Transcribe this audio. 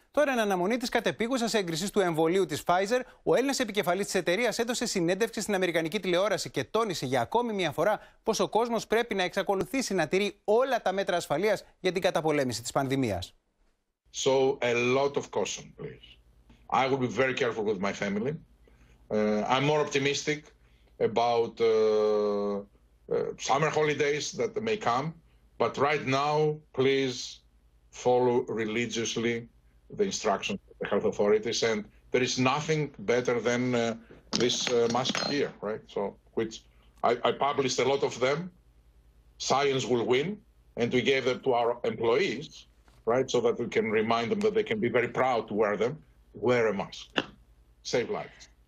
Τώρα, εν αναμονή της κατεπίγουσας έγκρισης του εμβολίου της Pfizer, ο Έλληνας επικεφαλής της εταιρείας έδωσε συνέντευξη στην αμερικανική τηλεόραση και τόνισε για ακόμη μια φορά πως ο κόσμος πρέπει να εξακολουθήσει να τηρεί όλα τα μέτρα ασφαλείας για την καταπολέμηση της πανδημίας. So a lot of caution, please. I will be very careful with my family. I'm more optimistic about summer holidays that may come, but right now, please follow religiously the instructions of the health authorities, and there is nothing better than this mask here, right? So, which I published a lot of them. Science will win, and we gave them to our employees, right? So that we can remind them that they can be very proud to wear them. Wear a mask. Save lives.